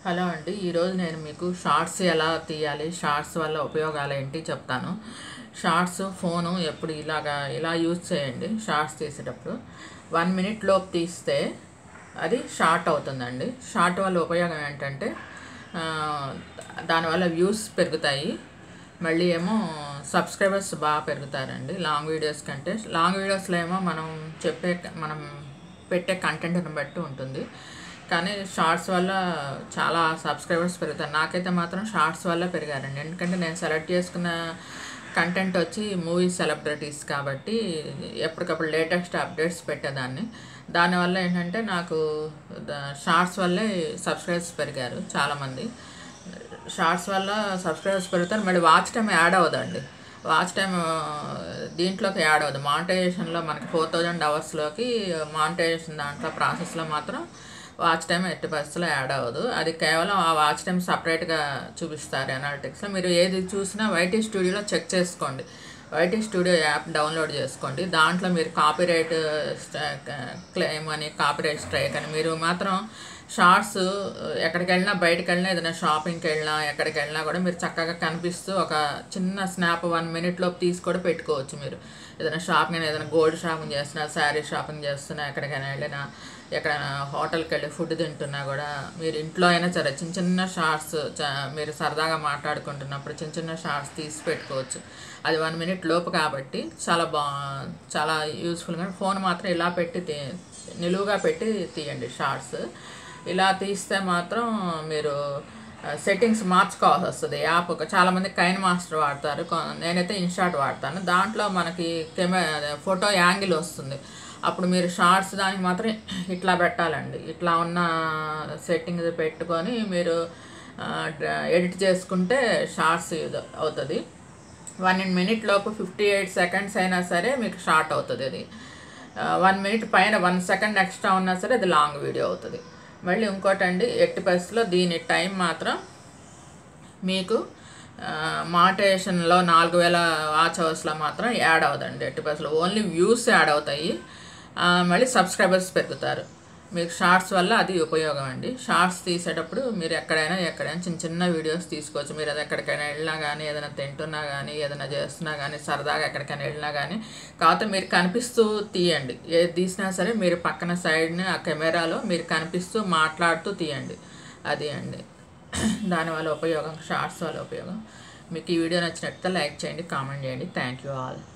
Hello అండి. ఈరోజు నేను మీకు షార్ట్స్ ఎలా తీయాలి, షార్ట్స్ వల్ల ఉపయోగాలు ఏంటి చెప్తాను. షార్ట్స్ ఫోను ఎప్పుడు ఇలా యూజ్ చేయండి. షార్ట్స్ తీసేటప్పుడు 1 మినిట్ లోపు తీస్తే అది షార్ట్ అవుతుందండి. షార్ట్ వల్ల ఉపయోగం ఏంటంటే దానివల్ల వ్యూస్ పెరుగుతాయి, మళ్ళీ ఏమో సబ్స్క్రైబర్స్ బాగా పెరుగుతారండి లాంగ్ వీడియోస్ కంటే. లాంగ్ వీడియోస్లో ఏమో మనం పెట్టే కంటెంట్ని బట్టి ఉంటుంది, కానీ షార్ట్స్ వల్ల చాలా సబ్స్క్రైబర్స్ పెరుగుతారు. నాకైతే మాత్రం షార్ట్స్ వల్ల పెరిగారండి, ఎందుకంటే నేను సెలెక్ట్ చేసుకున్న కంటెంట్ వచ్చి మూవీ సెలబ్రిటీస్ కాబట్టి ఎప్పటికప్పుడు లేటెస్ట్ అప్డేట్స్ పెట్టేదాన్ని. దానివల్ల ఏంటంటే నాకు షార్ట్స్ వల్లే సబ్స్క్రైబర్స్ పెరిగారు చాలామంది. షార్ట్స్ వల్ల సబ్స్క్రైబర్స్ పెరుగుతారు, మళ్ళీ వాచ్ టైం యాడ్ అవ్వదండి. వాచ్ టైం దీంట్లోకి యాడ్ అవ్వదు. మానిటైజేషన్లో మనకి 4000 అవర్స్లోకి మానిటైజేషన్ దాంట్లో ప్రాసెస్లో మాత్రం వాచ్ టైం ఎట్టి పరిస్థితుల్లో యాడ్ అవ్వదు. అది కేవలం ఆ వాచ్ టైం సపరేట్గా చూపిస్తారు అనాలిటిక్స్లో. మీరు ఏది చూసినా వైటీ స్టూడియోలో చెక్ చేసుకోండి. వైటీ స్టూడియో యాప్ డౌన్లోడ్ చేసుకోండి. దాంట్లో మీరు కాపీరైట్ క్లెయిమ్ అని, కాపీరైట్ స్ట్రైక్ అని, మీరు మాత్రం షార్ట్స్ ఎక్కడికి వెళ్ళినా, బయటకు వెళ్ళినా, ఏదైనా షాపింగ్కి వెళ్ళినా, ఎక్కడికి వెళ్ళినా కూడా మీరు చక్కగా కనిపిస్తూ ఒక చిన్న స్నాప్ 1 మినిట్ లోపు తీసి కూడా పెట్టుకోవచ్చు. మీరు ఏదైనా షాపింగ్, ఏదైనా గోల్డ్ షాపింగ్ చేస్తున్నా, శారీ షాపింగ్ చేస్తున్నా, ఎక్కడికైనా వెళ్ళినా, ఎక్కడైనా హోటల్కి వెళ్ళి ఫుడ్ తింటున్నా కూడా మీరు ఇంట్లో అయినా సరే చిన్న చిన్న షార్ట్స్ మీరు సరదాగా మాట్లాడుకుంటున్నప్పుడు చిన్న చిన్న షార్ట్స్ తీసి పెట్టుకోవచ్చు. అది 1 మినిట్ లోపు కాబట్టి చాలా యూస్ఫుల్గా. ఫోన్ మాత్రం ఇలా పెట్టి నిలువుగా పెట్టి తీయండి షార్ట్స్. ఇలా తీస్తే మాత్రం మీరు సెట్టింగ్స్ మార్చుకోవాల్సి వస్తుంది. యాప్ చాలామంది కైన్ మాస్టర్ వాడతారు, నేనైతే ఇన్షాట్ వాడతాను. దాంట్లో మనకి ఫోటో యాంగిల్ వస్తుంది. అప్పుడు మీరు షార్ట్స్ దానికి మాత్రం ఇట్లా పెట్టాలండి. ఇట్లా ఉన్న సెట్టింగ్ పెట్టుకొని మీరు ఎడిట్ చేసుకుంటే షార్ట్స్ అవుతుంది. 1 మినిట్ లోపు 58 సెకండ్స్ అయినా సరే మీకు షార్ట్ అవుతుంది. అది 1 మినిట్ పైన 1 సెకండ్ ఎక్స్ట్రా ఉన్నా సరే అది లాంగ్ వీడియో అవుతుంది. మళ్ళీ ఇంకోటండి, ఎట్టి పరిస్థితుల్లో దీని టైం మాత్రం మీకు మానిటైజేషన్లో 4000 వాచ్ అవర్స్లో మాత్రం యాడ్ అవ్వదండి. ఎట్టి పరిస్థితుల్లో ఓన్లీ వ్యూస్ యాడ్ అవుతాయి, మళ్ళీ సబ్స్క్రైబర్స్ పెరుగుతారు. మీకు షార్ట్స్ వల్ల అది ఉపయోగం అండి. షార్ట్స్ తీసేటప్పుడు మీరు ఎక్కడైనా చిన్న చిన్న వీడియోస్ తీసుకోవచ్చు. మీరు అది ఎక్కడికైనా వెళ్ళినా కానీ, ఏదైనా తింటున్నా కానీ, ఏదైనా చేస్తున్నా కానీ, సరదాగా ఎక్కడికైనా వెళ్ళినా కానీ, కాకపోతే మీరు కనిపిస్తూ తీయండి. ఏది తీసినా సరే మీరు పక్కన సైడ్ని ఆ కెమెరాలో మీరు కనిపిస్తూ మాట్లాడుతూ తీయండి. అది అండి దానివల్ల ఉపయోగం, షార్ట్స్ వల్ల ఉపయోగం. మీకు ఈ వీడియో నచ్చినట్లయితే లైక్ చేయండి, కామెంట్ చేయండి. Thank you all.